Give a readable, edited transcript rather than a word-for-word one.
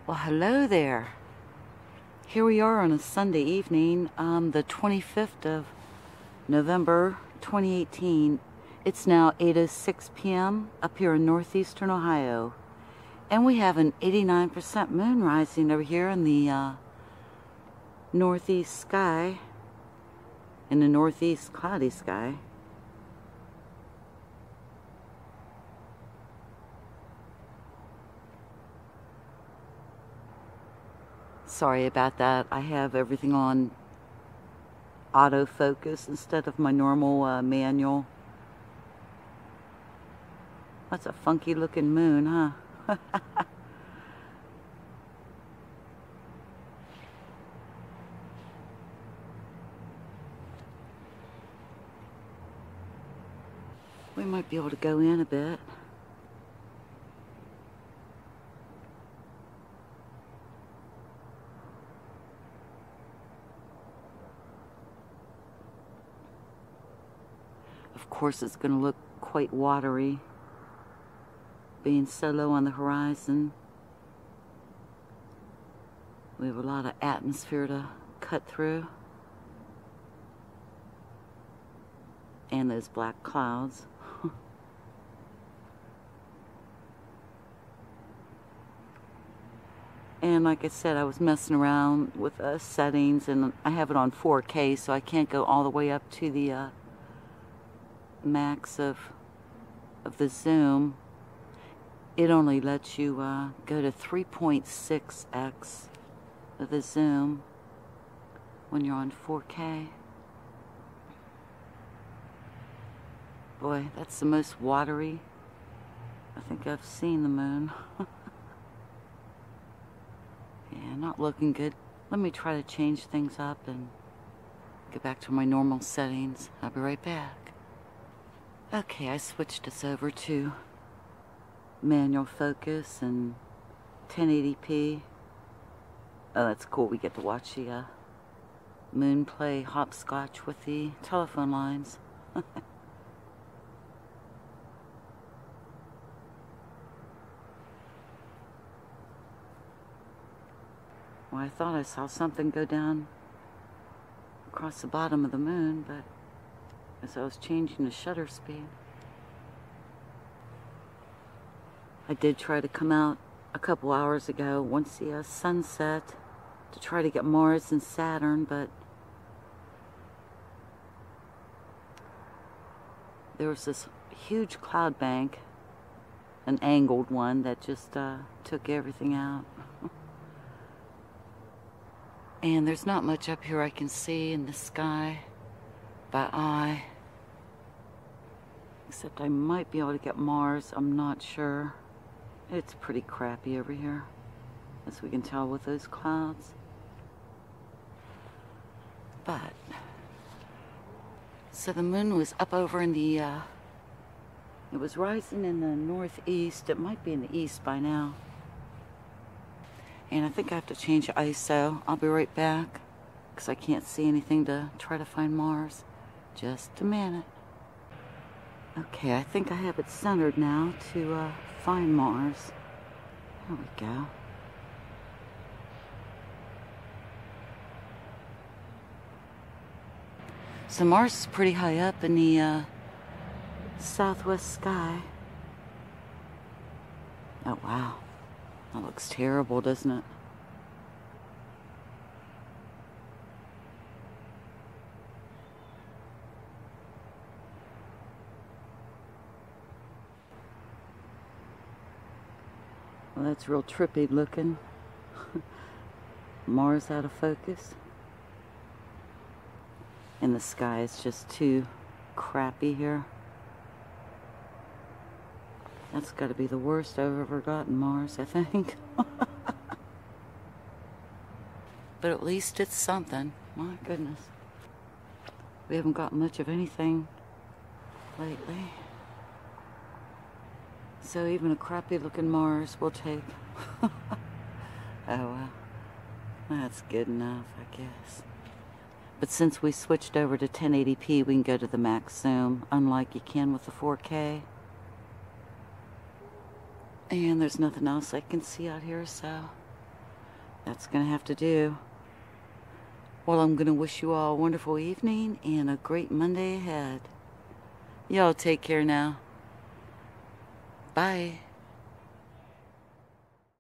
Well, hello there. Here we are on a Sunday evening, the 25th of November 2018. It's now 8:06 p.m. up here in northeastern Ohio. And we have an 89% moon rising over here in the northeast sky, in the northeast cloudy sky. Sorry about that. I have everything on autofocus instead of my normal manual. That's a funky looking moon, huh? We might be able to go in a bit. Of course, it's going to look quite watery, being so low on the horizon. We have a lot of atmosphere to cut through. And those black clouds. And like I said, I was messing around with settings, and I have it on 4K, so I can't go all the way up to the max of the zoom. It only lets you go to 3.6x of the zoom when you're on 4K. Boy, that's the most watery I think I've seen the moon. Yeah, not looking good. Let me try to change things up and get back to my normal settings. I'll be right back. Okay, I switched us over to manual focus and 1080p. Oh, that's cool. We get to watch the moon play hopscotch with the telephone lines. Well, I thought I saw something go down across the bottom of the moon, but as I was changing the shutter speed. I did try to come out a couple hours ago once the sun set to try to get Mars and Saturn, but there was this huge cloud bank, an angled one, that just took everything out. And there's not much up here I can see in the sky by eye, except I might be able to get Mars. I'm not sure. It's pretty crappy over here, as we can tell with those clouds. But so the moon was up over in the it was rising in the northeast. It might be in the east by now. And I think I have to change the ISO. I'll be right back, because I can't see anything to try to find Mars. Just a minute. Okay, I think I have it centered now to find Mars. There we go. So Mars is pretty high up in the southwest sky. Oh wow, that looks terrible, doesn't it? Well, that's real trippy looking. Mars out of focus. And the sky is just too crappy here. That's got to be the worst I've ever gotten Mars, I think. But at least it's something. My goodness. We haven't got much of anything lately. So even a crappy looking Mars we'll take. Oh well. That's good enough, I guess. But since we switched over to 1080p, we can go to the max zoom, unlike you can with the 4K. And there's nothing else I can see out here, so That's gonna have to do. Well, I'm gonna wish you all a wonderful evening and a great Monday ahead. Y'all take care now. Bye.